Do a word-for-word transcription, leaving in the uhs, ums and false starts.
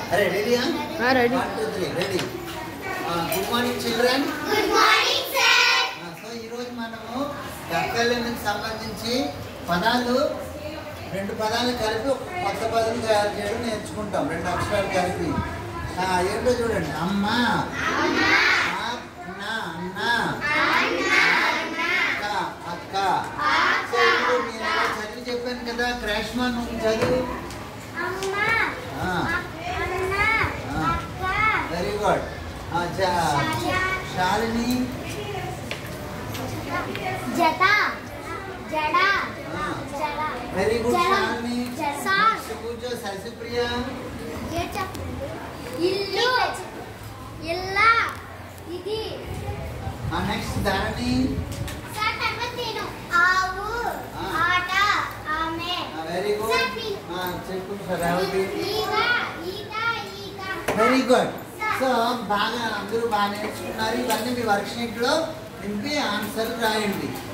అరే రెడీయా? Ready. One two three ready. Good morning children. Good morning sir. So ఈరోజు మనము వ్యాకరణానికి సంబంధించి పదాలు రెండు పదాలు కలిపి ఒక కొత్త పదాలు తయారు చేయడం నేర్చుకుంటాం. రెండు అక్షరాలు కలిపి ఏంటో చూడండి. అమ్మ, అన్న, అన్న, అక్క. సో ఇప్పుడు నేను ఇలా చదివి చెప్పాను కదా, క్రాష్ మాన్ నువ్వు చదువు. Very good. శాలిని, జత, జడ, జడ. Very good Shalini. సార్. కూర్చో. సరసిప్రియ, ఇల్లు, ఇల్ల, ఇది. నెక్స్ట్ ధరణి. సార్ తర్వాత నేను ఆవు, ఆట, ఆమె. Very good. చెప్పు రేవతి. ఈగ, ఈత, ఈక. Very good. సో బాగా అందరూ బాగా నేర్చుకున్నారు. ఇవన్నీ మీ వర్క్ షీట్లో నింపి ఆన్సర్ రాయండి.